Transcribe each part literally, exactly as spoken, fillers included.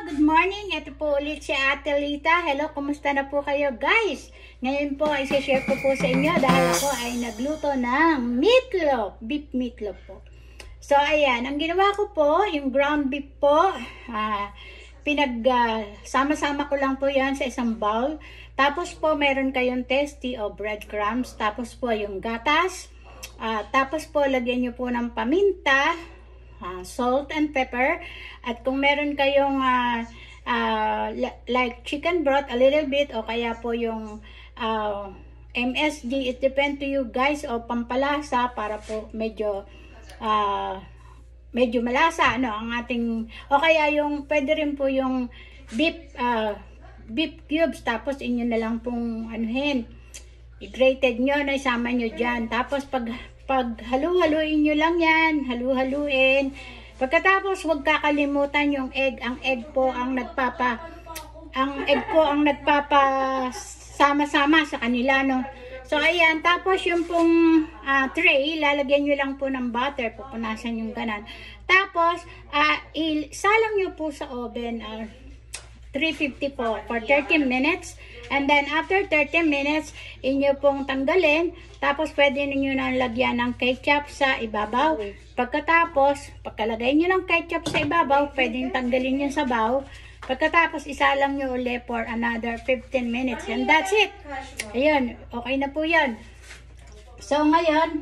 Good morning! Ito po ulit si Ate Lita. Hello, kumusta na po kayo guys? Ngayon po ay share ko po sa inyo dahil ako ay nagluto ng meatloaf, beef meatloaf po. So ayan, ang ginawa ko po, yung ground beef po, uh, pinag uh, sama-sama ko lang po yan sa isang bowl. Tapos po meron kayong testy o breadcrumbs, tapos po yung gatas, uh, tapos po lagyan nyo po ng paminta, Uh, salt and pepper, at kung meron kayong uh, uh, like chicken broth a little bit o kaya po yung uh, M S G, it depends to you guys, o pampalasa para po medyo uh, medyo malasa no ang ating, o kaya yung pwede rin po yung beef uh, beef cubes, tapos inyo na lang pong anuhin, i-grated nyo na isama nyo dyan, tapos pag Pag halu-haluin nyo lang yan, halu-haluin. Pagkatapos, huwag kakalimutan yung egg. Ang egg po ang nagpapa, ang egg po ang nagpapa sama-sama sa kanila, no? So, ayan. Tapos, yung pong uh, tray, lalagyan nyo lang po ng butter. Pupunasan yung ganan. Tapos, uh, isalang nyo po sa oven, uh, three fifty po for thirty minutes. And then after thirty minutes, inyo pong tanggalin. Tapos pwede niyo na lagyan ng ketchup sa ibabaw. Pagkatapos, pagkalagay niyo ng ketchup sa ibabaw, pwedeng tanggalin yung sabaw. Pagkatapos, isalang niyo uli for another fifteen minutes. And that's it. Ayun, okay na po 'yan. So ngayon,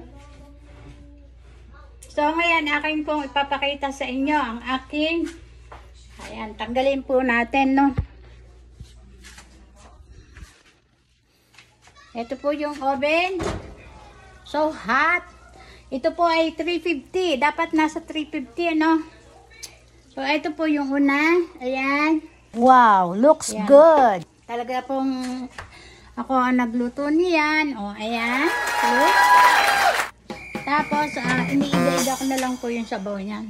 so ngayon akin pong ipapakita sa inyo ang aking, ayan, tanggalin po natin, no. Ito po yung oven. So hot. Ito po ay three fifty. Dapat nasa three fifty, ano? So ito po yung una. Ayan. Wow, looks ayan. Good. Talaga pong ako ang nagluto niyan. O, ayan. Look. Tapos, uh, iniiga-iga ko na lang po yung sabaw niyan.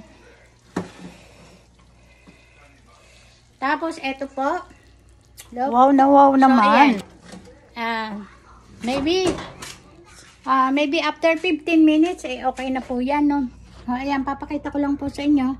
Tapos, ito po. Look. Wow na wow so, naman. Ah, uh, maybe, uh, maybe after fifteen minutes, eh, okay na po yan, no? O, ayan, papakita ko lang po sa inyo.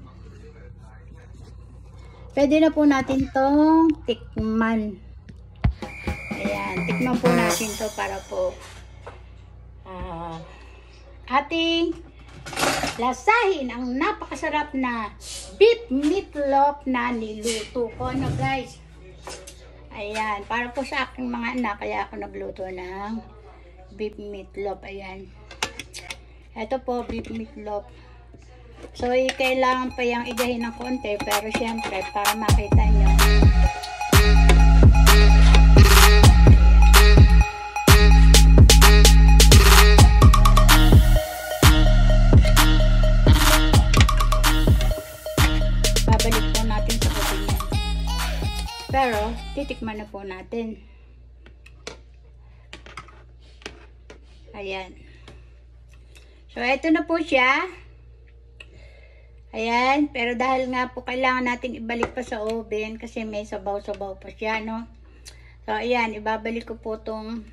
Pwede na po natin tong tikman. Ayan, tikman po natin to para po uh, ating lasahin ang napakasarap na beef meatloaf na niluto ko, no guys? Ayan, para po sa aking mga anak, kaya ako nagluto ng beef meatloaf. Ayan. Ito po, beef meatloaf. So, kailangan pa yung igahin ng konti, pero syempre, para makita nyo. Babalik po natin sa oven yan. Pero, titikman na po natin. Ayan. So, ito na po siya. Ayan. Pero dahil nga po kailangan natin ibalik pa sa oven kasi may sabaw-sabaw pa siya, no? So, ayan. Ibabalik ko po itong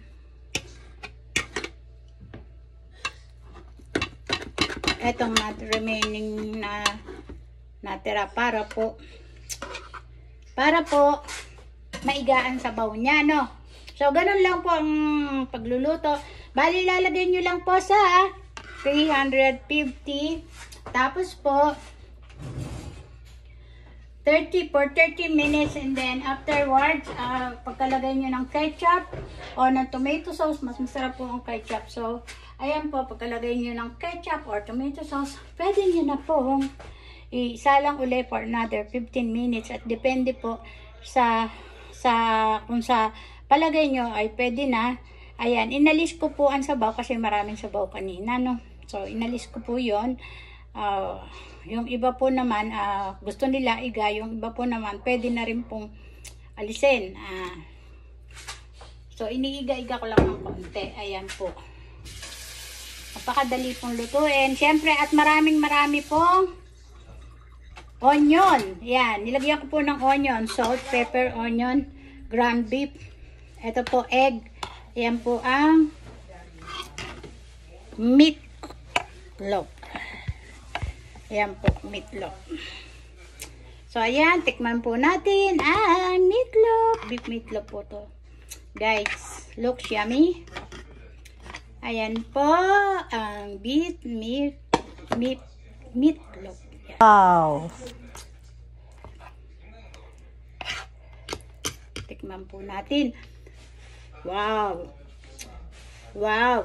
etong remaining na natira para po para po maigaan sabaw niya, no? So, ganun lang po ang pagluluto. Bali, lalagay nyo lang po sa three fifty. Tapos po, thirty for thirty minutes, and then afterwards, uh, pagkalagay nyo ng ketchup o ng tomato sauce, mas masarap po ang ketchup. So, ayan po, pagkalagay nyo ng ketchup or tomato sauce, pwede nyo na po isalang uli for another fifteen minutes, at depende po sa sa kung sa palagay nyo ay pwede na. Ayan, inalis ko po ang sabaw kasi maraming sabaw kanina, no? So, inalis ko po yon. Uh, yung iba po naman, uh, gusto nila iga, yung iba po naman, pwede na rin pong alisin. Uh, so, iniiga-iga ko lang ng konti. Ayan po. Napakadali pong lutuin. Siyempre, at maraming marami pong onion. Yan. Nilagyan ko po ng onion. Salt, pepper, onion, ground beef. Ito po, egg. Yan po ang meatloaf. Yan po, meatloaf. So, ayan, tikman po natin ang meatloaf. Beef meatloaf po to. Guys, looks yummy. Ayan po, ang beef meat, meat, meatloaf. Wow! Tikman po natin. Wow! Wow!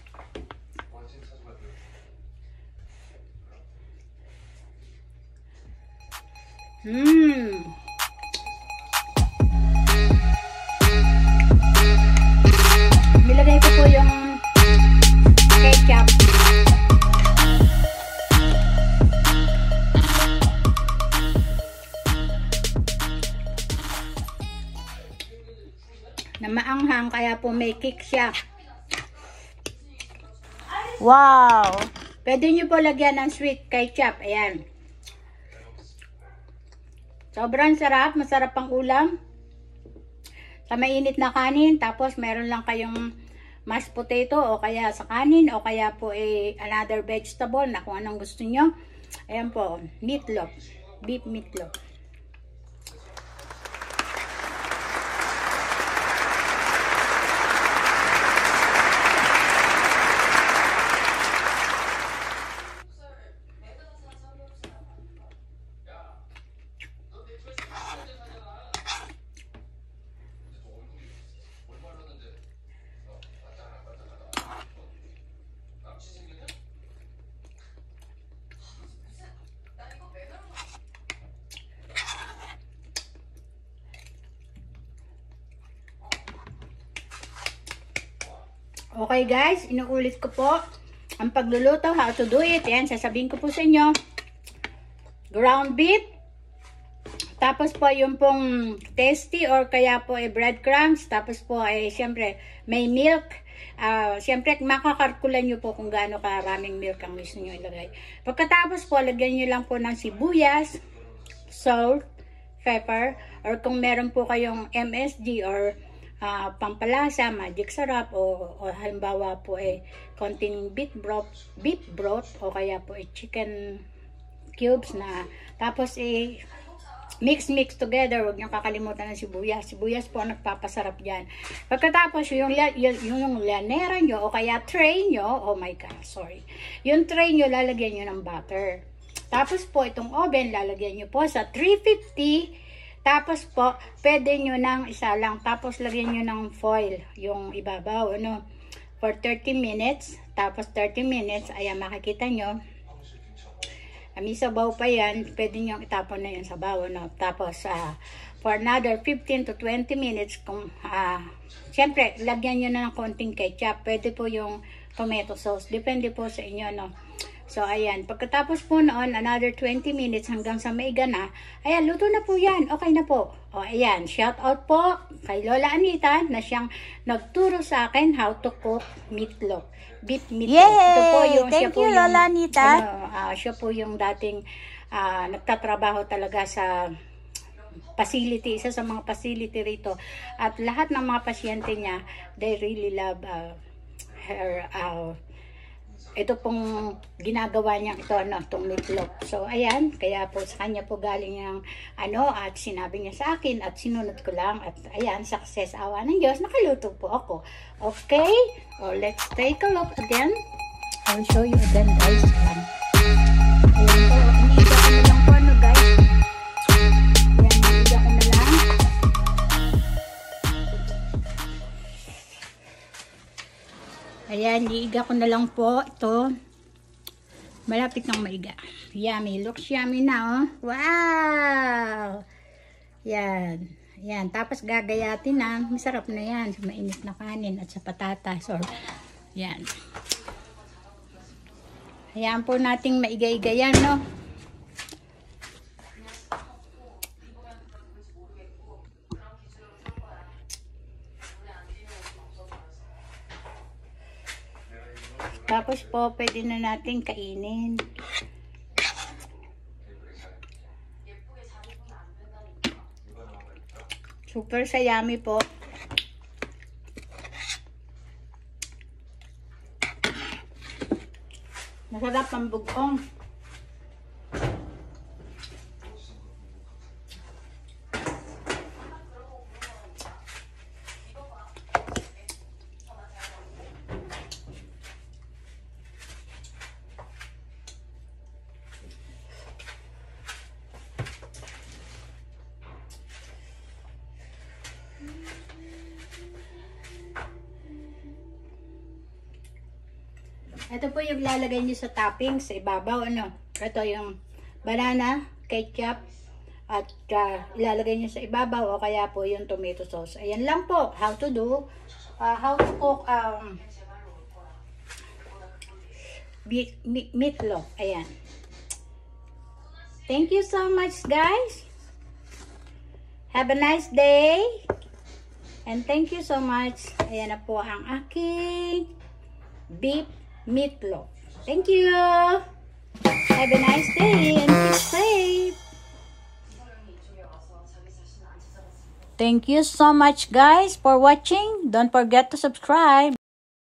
Mmm! Nilagay ko po yung ketchup. Na maanghang, kaya po may kick siya. Wow! Pwede nyo po lagyan ng sweet ketchup. Ayan. Sobrang sarap. Masarap ang ulam. Sa mainit na kanin. Tapos meron lang kayong mashed potato o kaya sa kanin o kaya po eh, another vegetable na kung anong gusto nyo. Ayan po. Meatloaf. Beef meatloaf. Okay guys, inuulit ko po ang pagluluto, how to do it. Yan, sasabihin ko po sa inyo. Ground beef. Tapos po yung pong tasty or kaya po ay eh, breadcrumbs. Tapos po ay eh, syempre may milk. Uh, syempre makakalkulan nyo po kung gaano karaming milk ang gusto nyo ilagay. Pagkatapos po, lagyan nyo lang po ng sibuyas, salt, pepper, or kung meron po kayong M S G or Uh, pampalasa, magic sarap o, o halimbawa po ay eh, konting beef broth, beef broth o kaya po ay eh, chicken cubes na tapos eh mix mix together. Huwag niyo kakalimutan ng sibuyas. Sibuyas po ang nagpapasarap diyan. Pagkatapos yung yung, yung lanera nyo o kaya tray nyo, oh my god, sorry. Yung tray nyo lalagyan nyo ng butter. Tapos po itong oven lalagyan nyo po sa three fifty. Tapos po, pwede nyo ng isa lang. Tapos, lagyan nyo ng foil, yung ibabaw, ano, for thirty minutes. Tapos, thirty minutes, ayan, makikita nyo. May sabaw pa yan. Pwede nyo itapon na yung sabaw, ano. Tapos, uh, for another fifteen to twenty minutes, kung, uh, syempre, lagyan nyo na ng konting ketchup. Pwede po yung tomato sauce. Depende po sa inyo, no. So, ayan. Pagkatapos po noon, another twenty minutes hanggang sa maiga na, ayan, luto na po yan. Okay na po. O, ayan. Shout out po kay Lola Anita na siyang nagturo sa akin how to cook meatloaf. Beef meatloaf. Yay! Ito po yung, Thank you, po Lola yung, Anita. Ano, uh, siya po yung dating uh, nagtatrabaho talaga sa facility, isa sa mga facility rito. At lahat ng mga pasyente niya, they really love uh, her uh, ito pong ginagawa niya ito, ano, itong meatloaf. So, ayan, kaya po sa kanya po galing yung, ano, at sinabi niya sa akin, at sinunod ko lang, at ayan, success, awa ng Diyos, nakaluto po ako. Okay? Oh, let's take a look again. I will show you again, guys. Um, ayan po, iniiga ko na lang po, ano, guys. Ayan, iniiga ko na lang. Ayan, iiga ko na lang po ito. Malapit nang maiga. Yummy. Looks yummy na, oh. Wow! Yan. Yan. Tapos gagayatin na. Masarap na yan. Sa mainit na kanin at sa patatas. Or, yan. Ayan po nating maiga-iga yan, no? Tapos po, pwede na natin kainin. Super sa yummy po. Masarap ang bugong. Ito po yung lalagay niyo sa topping sa ibabaw, ano. Ito yung banana, ketchup, at uh, ilalagay niyo sa ibabaw o kaya po yung tomato sauce. Ayan lang po how to do, uh, how to cook um, meat, meat, meatloaf. Ayan. Thank you so much, guys. Have a nice day. And thank you so much. Ayan na po ang aking beef meatloaf. Thank you. Have a nice day and keep safe. Thank you so much, guys, for watching. Don't forget to subscribe.